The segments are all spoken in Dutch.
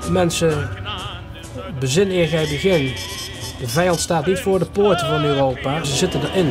Mensen, bezin eer gij begin. De vijand staat niet voor de poorten van Europa, ze zitten erin.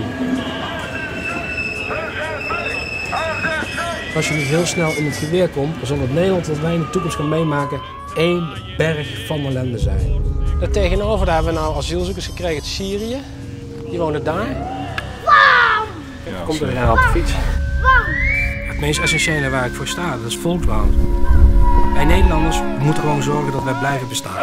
Als je niet heel snel in het geweer komt, dan zal het Nederland dat wij in de toekomst gaan meemaken één berg van ellende zijn. Daartegenover hebben we nou asielzoekers gekregen uit Syrië. Die wonen daar. Komt er weer op de fiets. Het meest essentiële waar ik voor sta, dat is volksbehoud. Wij Nederlanders moeten gewoon zorgen dat wij blijven bestaan.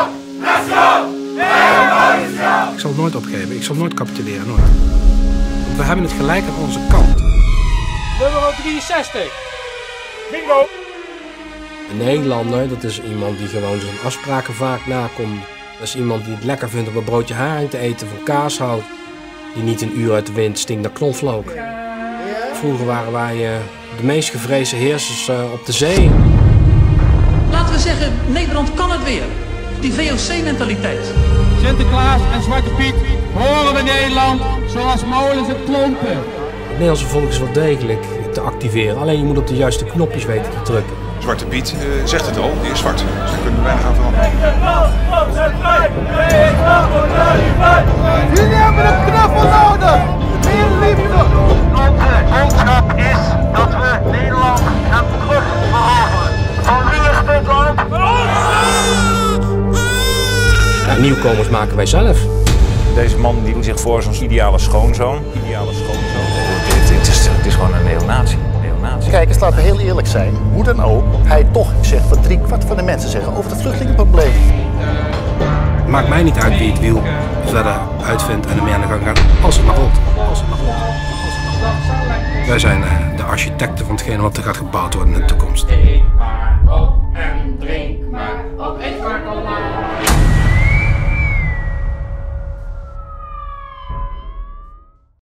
Ik zal het nooit opgeven, ik zal nooit capituleren, nooit. Want we hebben het gelijk aan onze kant. Nummer 63. Bingo! Een Nederlander, dat is iemand die gewoon zijn afspraken vaak nakomt. Dat is iemand die het lekker vindt om een broodje haring te eten, van kaas houdt. Die niet een uur uit de wind stinkt naar knoflook. Vroeger waren wij de meest gevreesde heersers op de zee. Laten we zeggen, Nederland kan het weer. Die VOC-mentaliteit. Sinterklaas en Zwarte Piet horen we Nederland zoals molens en klompen. Het Nederlandse volk is wel degelijk te activeren. Alleen je moet op de juiste knopjes weten te drukken. Zwarte Piet zegt het al, die is zwart. Dus daar kunnen we weinig aan veranderen. Jullie hebben een knuffel nodig! Meer liefde! Onze boodschap is dat we Nederland gaan terugveroveren. Van wie is dit land? Ja, nieuwkomers maken wij zelf. Deze man die doet zich voor als ideale schoonzoon. Het is gewoon een neonazi. Kijk eens, laten we heel eerlijk zijn. Hoe dan ook, hij toch zegt wat 3/4 van de mensen zeggen over het vluchtelingenprobleem. Het maakt mij niet uit wie het wiel verder uitvindt en ermee aan de gang gaat. Als het maar rolt. Wij zijn de architecten van hetgene wat er gaat gebouwd worden in de toekomst. Eet maar op en drink maar op, eet maar op.